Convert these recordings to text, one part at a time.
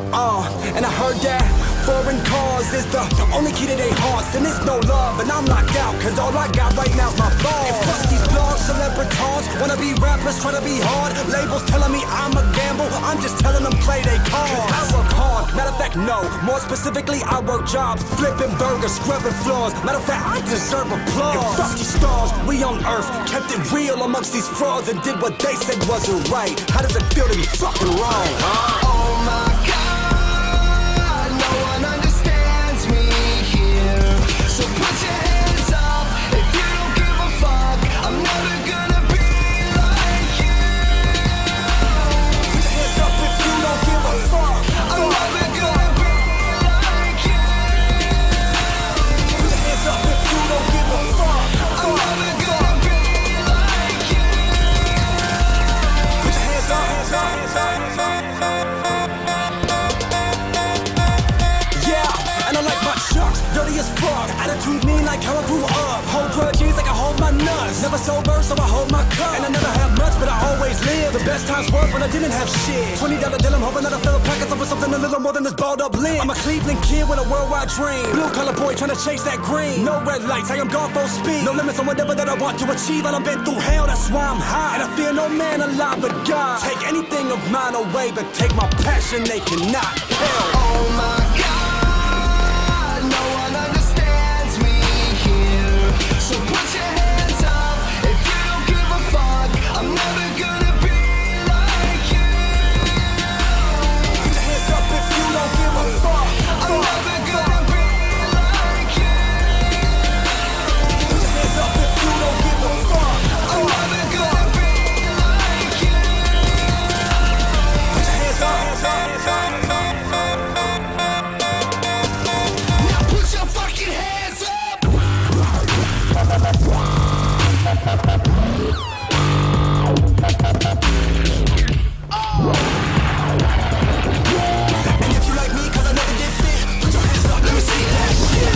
And I heard that foreign cars is the only key to their hearts. And it's no love, and I'm locked out, cause all I got right now's my balls. And fuck these blogs, celebrities, wanna be rappers, try to be hard. Labels telling me I'm a gamble, I'm just telling them play they cards. I work hard, matter of fact, no. More specifically, I work jobs, flipping burgers, scrubbing floors. Matter of fact, I deserve applause. And fuck these stars, we on earth, kept it real amongst these frauds and did what they said wasn't right. How does it feel to be fucking wrong, huh? Oh my God, no one understands me here. So put your hands up if you don't give a fuck. I'm never gonna be like you. Put your hands up if you don't give a fuck. I'm never gonna be like you. Put your hands up if you don't give a fuck. I'm never gonna be like you. Put your hands up, hands up, hands up, hands up. Dirty as fuck, attitude mean like how I grew up. Hold grudges like I hold my nuts. Never sober, so I hold my cup. And I never have much, but I always live. The best times was when I didn't have shit. $20 deal, I'm hoping that I fill a packets up with something a little more than this balled up limb. I'm a Cleveland kid with a worldwide dream. Blue collar boy trying to chase that green. No red lights, I am gone full speed. No limits on whatever that I want to achieve. And I've been through hell, that's why I'm high. And I fear no man alive but God. Take anything of mine away, but take my passion, they cannot. Hell. Oh my God, no one understands me here. So put your hands up if you don't give a fuck. I'm never gonna be like you. Put your hands up if you don't give a fuck. I'm never gonna be like you. Put your hands up if you don't give a fuck. I'm never gonna be like you. Put your hands up, hands up, hands up, hands up. Now put your fucking hands up. And if you like me, cause I never did fit, put your hands up, let me see that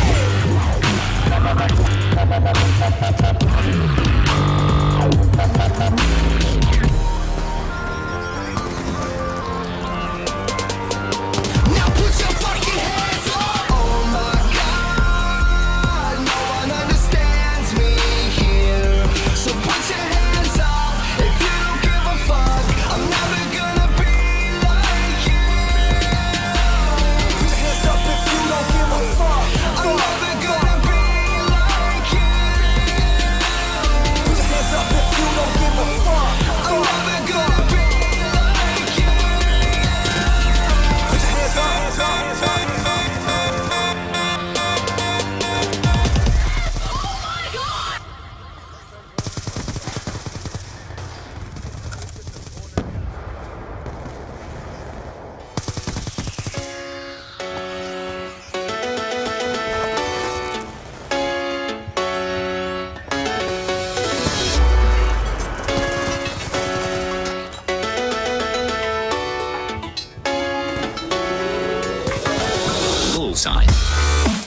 Now put your fucking hands up. Oh my God, no one understands me here. So put your hands up if you don't give a fuck. I'm never gonna be like you. Put your hands up if you don't give a fuck. I'm never gonna be like you. Put your hands up if you don't give a fuck. I'm never gonna be like you. Put your hands up, hands up, hands up, hands up. Bullseye.